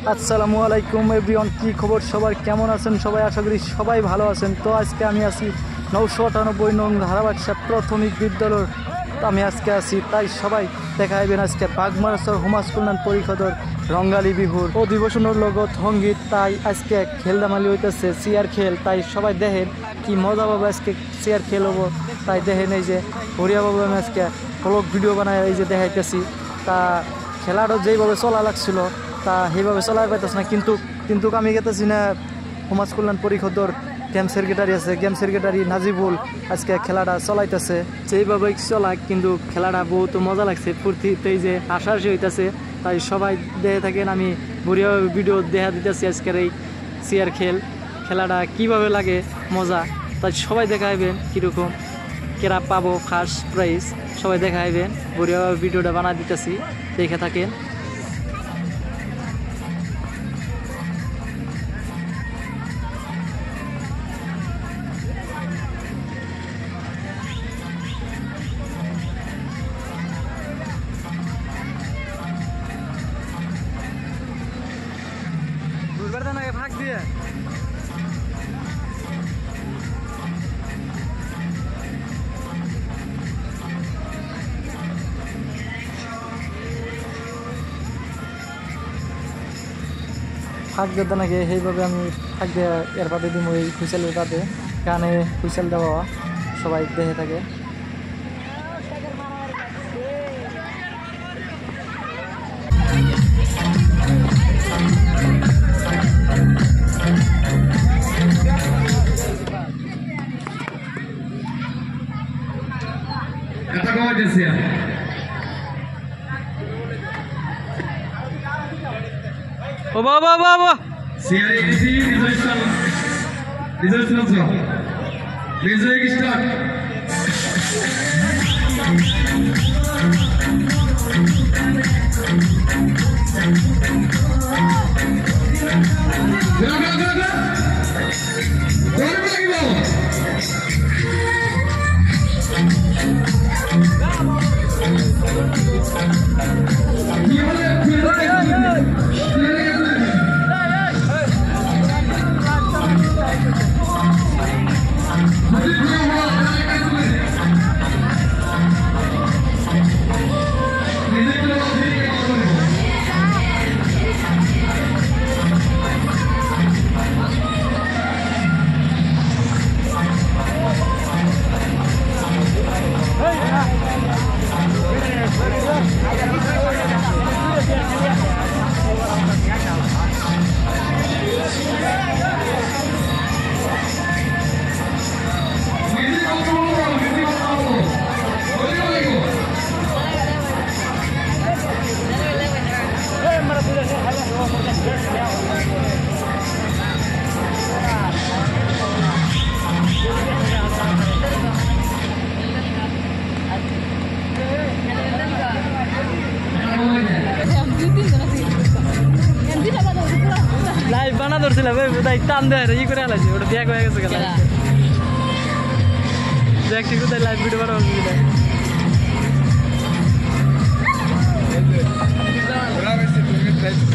আসসালামু আলাইকুম এভরিওয়ান, কি খবর সবার, কেমন আছেন সবাই? আশা করি সবাই ভালো আছেন। তো আজকে আমি আছি 998 নং ধারাবাড়সা প্রাথমিক বিদ্যালয়ের। তো আমি আজকে আছি, তাই সবাই দেখাইবেন আজকে বাগমারাসর সমাজ কল্যাণ পরিষদের রঙ্গালী বিহুর অধিবেশনের লগত সঙ্গীত। তাই আজকে খেলদামালি হইতেছে চেয়ার খেল। তাই সবাই দেখেন কি মজা পাবে আজকে চেয়ার খেল হবো। তাই দেখেন এই যে হরিয়াবাবু আমি আজকে ব্লগ ভিডিও বানাই এই যে দেখাইতেছি। তা খেলাটা যেইভাবে চলা লাগছিল তা সেইভাবে চলাই পাইতেছে না, কিন্তু আমি গেতেছি না সমাজ কল্যাণ পরিষদের গেম সেক্রেটারি আছে, গেম সেক্রেটারি নাজিবুল আজকে খেলাটা চলাইতেছে সেইভাবে চলাক। কিন্তু খেলাটা বহুত মজা লাগছে, ফুর্তিতে এই যে হাসাহাসি হইতেছে। তাই সবাই দেখে থাকেন, আমি বড়িয়াভাবে ভিডিও দেখা দিতেছি আজকের এই চেয়ার খেলাটা কিভাবে লাগে মজা। তাই সবাই দেখাইবেন কীরকম কেরা পাবো ফার্স্ট প্রাইজ, সবাই দেখাইবেন। বড়িয়াভাবে ভিডিওটা বানা দিতেছি, দেখে থাকেন। ভাগ দিয়ে ফাঁক দিতে নাকি সেইভাবে আমি ফাঁক দিয়ে এর পাতে দিম ওই হুইসেলের পাতে, কানে হুইসেল দেওয়া সবাই দেখে থাকে। ও বাবা বাবা CRATC result sponsor. Music start. Go go go go. Live বানা ধরছিলাম, তাই টান দেয় ই করে আলাইছি, ওটা ব্যাগ হয়ে গেছে গেল দেখছি কোথায় লাইভ ভিডিও বানা হচ্ছে।